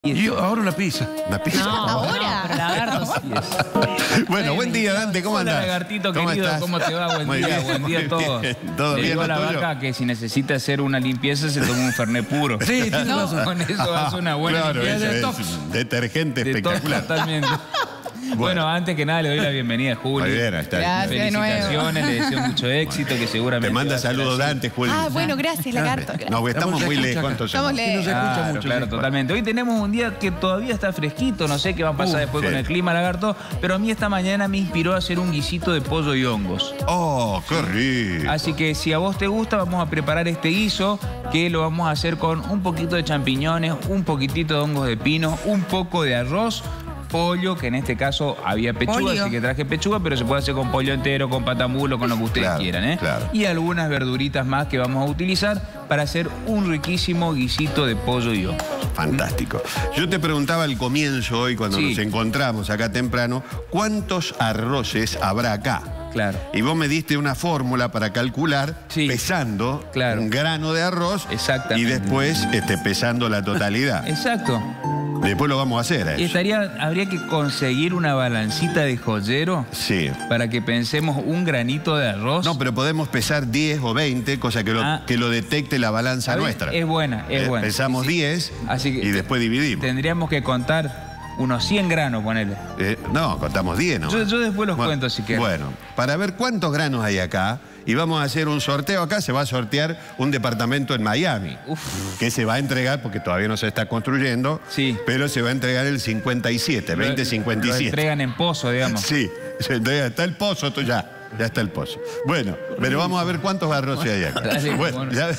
Y ahora una pizza. ¿Una pizza? No, ahora. Pero lagarto sí es. Bueno, buen día, Dante, ¿cómo Hola, andás? lagartito ¿Cómo querido, estás? ¿cómo te va? Buen día a todos. ¿Todo Le bien, digo a la lo tuyo? vaca que si necesita hacer una limpieza se toma un Fernet puro. Sí, tienes razón. Con eso hace una buena Claro, limpieza. eso de es tox. un detergente De tox espectacular. totalmente. Bueno, antes que nada le doy la bienvenida a Juli. Muy bien, ahí está. Gracias de nuevo. Felicitaciones, le deseo mucho éxito, que seguramente... Te manda va a ser saludos así. Dante, Juli. Ah, bueno, gracias, lagarto. No, estamos muy lejos, entonces. Estamos no. lejos. Claro, mucho, claro, sí. totalmente. Hoy tenemos un día que todavía está fresquito, no sé qué va a pasar después sí. con el clima, lagarto, pero a mí esta mañana me inspiró a hacer un guisito de pollo y hongos. Oh, qué rico. Así que si a vos te gusta, vamos a preparar este guiso, que lo vamos a hacer con un poquito de champiñones, un poquitito de hongos de pino, un poco de arroz, pollo, que en este caso había pechuga, Pollo. así que traje pechuga, pero se puede hacer con pollo entero, con patamulo, con lo que ustedes Claro, quieran, ¿eh? claro. Y algunas verduritas más que vamos a utilizar para hacer un riquísimo guisito de pollo y hongos. Fantástico. Yo te preguntaba al comienzo hoy, cuando Sí. nos encontramos acá temprano, ¿cuántos arroces habrá acá? Claro. Y vos me diste una fórmula para calcular, Sí. pesando Claro. un grano de arroz. Exactamente. Y después pesando la totalidad. Exacto. Después lo vamos a hacer. Y Eso. habría que conseguir una balancita de joyero Sí. para que pensemos un granito de arroz. No, pero podemos pesar 10 o 20, cosa que que lo detecte la balanza A ver, nuestra. Es buena, es buena. Pesamos Sí, sí. 10 Así que y después dividimos. Tendríamos que contar unos 100 granos, ponele. No, contamos 10, ¿no? Yo después los cuento si quieres. Bueno, para ver cuántos granos hay acá, y vamos a hacer un sorteo acá, se va a sortear un departamento en Miami. Uf. Que se va a entregar, porque todavía no se está construyendo, Sí. pero se va a entregar el 57, Lo 2057. entregan en pozo, digamos. Sí, se entrega, está el pozo, ya está el pozo. Bueno, pero vamos a ver cuántos arroces hay acá. Dale, Bueno, bueno. ya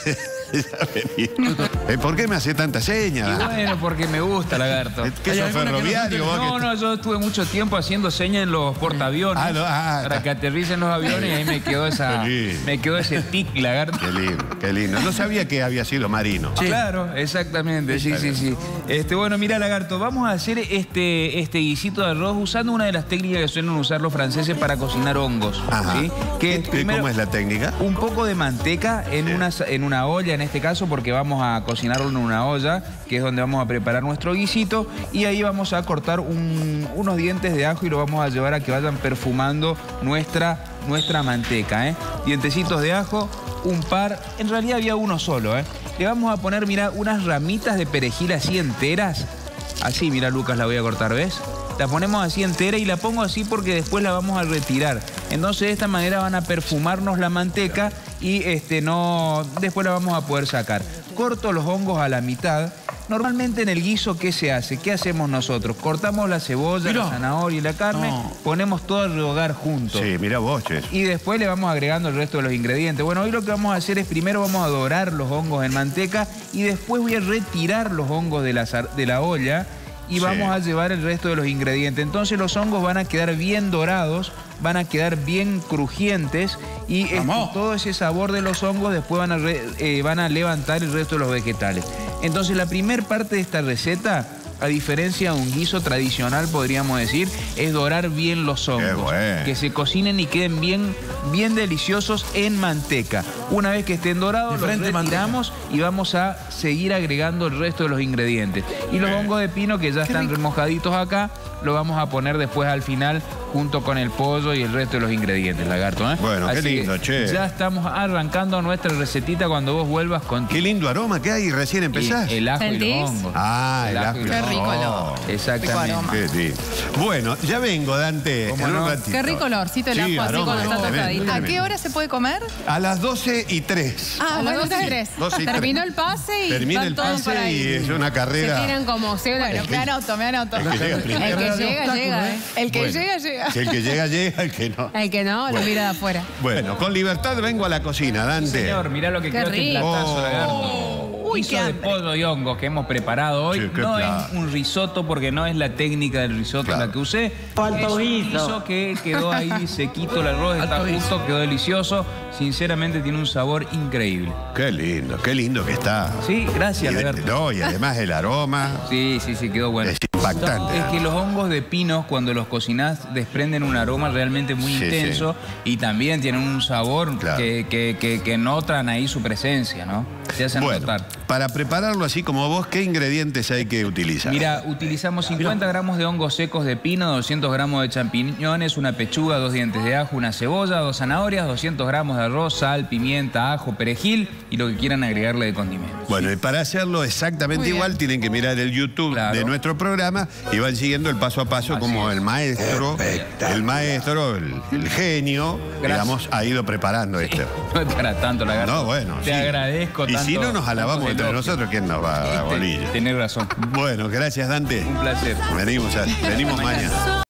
vení. ¿Por qué me hace tanta seña? Y bueno, porque me gusta, lagarto. ¿Qué sos ferroviario? vos No, que- no, yo estuve mucho tiempo haciendo señas en los portaaviones para que aterricen los aviones y ahí me quedó Qué lindo. ese tic, lagarto. Qué lindo, qué lindo. No sabía que había sido marino. Claro, exactamente, sí. Bueno, mira, lagarto, vamos a hacer este guisito de arroz usando una de las técnicas que suelen usar los franceses para cocinar hongos. Ajá. ¿Sí? Que primero, ¿Cómo es la técnica? un poco de manteca en una olla, en este caso, porque vamos a cocinarlo en una olla, que es donde vamos a preparar nuestro guisito, y ahí vamos a cortar unos dientes de ajo y lo vamos a llevar a que vayan perfumando nuestra manteca, ¿eh? Dientecitos de ajo, un par, en realidad había uno solo, ¿eh? Le vamos a poner, mira, unas ramitas de perejil así enteras. Así, mira, Lucas, la voy a cortar, ¿ves? La ponemos así entera y la pongo así porque después la vamos a retirar. Entonces, de esta manera van a perfumarnos la manteca y después la vamos a poder sacar. Corto los hongos a la mitad. Normalmente en el guiso, ¿qué se hace? ¿Qué hacemos nosotros? Cortamos la cebolla, la zanahoria y la carne, ponemos todo a rehogar juntos. Sí, mira vos, che. Y después le vamos agregando el resto de los ingredientes. Bueno, hoy lo que vamos a hacer es primero vamos a dorar los hongos en manteca y después voy a retirar los hongos de la olla y vamos a llevar el resto de los ingredientes. Entonces los hongos van a quedar bien dorados, van a quedar bien crujientes y todo ese sabor de los hongos después van a levantar el resto de los vegetales. Entonces la primer parte de esta receta, a diferencia de un guiso tradicional, podríamos decir, es dorar bien los hongos. Qué bueno. Que se cocinen y queden bien deliciosos en manteca. Una vez que estén dorados, los retiramos y vamos a seguir agregando el resto de los ingredientes. Y los hongos de pino, que ya están remojaditos acá, lo vamos a poner después al final junto con el pollo y el resto de los ingredientes, lagarto, ¿eh? Bueno, qué Así lindo, que che. ya estamos arrancando nuestra recetita cuando vos vuelvas con Qué lindo aroma que hay, recién empezás. el ajo y ¿Sentís? los hongos. Ah, el ajo. Qué rico olor. Exactamente. aroma. Qué lindo. Bueno, ya vengo, Dante. ¿Cómo en un no? ratito. Qué rico olorcito el Sí, ajo, así aroma, cuando está tremendo, tostadito. ¿A qué tremendo. hora se puede comer? A las 12:03. Ah, A las bueno, 12:03. 12:03. Terminó el pase y Termina van el todos pase para y ahí. es una Se carrera. tiran como cebra. Bueno, me anoto. El que llega primero. El que llega, llega. El que Bueno, llega. Si el que llega, llega, el que no. El que no, lo mira de afuera. Bueno, con libertad vengo a la cocina, Dante. Señor, mirá lo que Qué quedó este rico. platazo, lagarto. Uy, Guiso qué de hambre. pollo y hongos que hemos preparado hoy. Sí, qué No plato. es un risotto porque no es la técnica del risotto Claro. la que usé. Es un guiso que quedó ahí sequito, el arroz está justo, quedó delicioso. Sinceramente tiene un sabor increíble. Qué lindo que está. Sí, gracias, Y, lagarto. no, y además el aroma Sí, quedó bueno. es impactante. Es que los hongos de pinos, cuando los cocinás, desprenden un aroma realmente muy Sí, intenso y también tienen un sabor Claro. que notan ahí su presencia, ¿no? te hacen Bueno, notar. para prepararlo así como vos, ¿qué ingredientes hay que utilizar? Mira, utilizamos 50 gramos de hongos secos de pino, 200 gramos de champiñones, una pechuga, 2 dientes de ajo, una cebolla, 2 zanahorias, 200 gramos de arroz, sal, pimienta, ajo, perejil y lo que quieran agregarle de condimentos. Bueno, y para hacerlo exactamente Muy bien. igual, tienen que mirar el YouTube Claro. de nuestro programa y van siguiendo el paso a paso como es. el maestro, el genio, Gracias. digamos, ha ido preparando esto. No es para tanto, lagarto. No, bueno, Te sí. agradezco Y tanto. si no nos alabamos tantos entre elogios. nosotros, ¿quién nos va a dar bolilla? Tenés razón. Bueno, gracias, Dante. Un placer. Venimos mañana.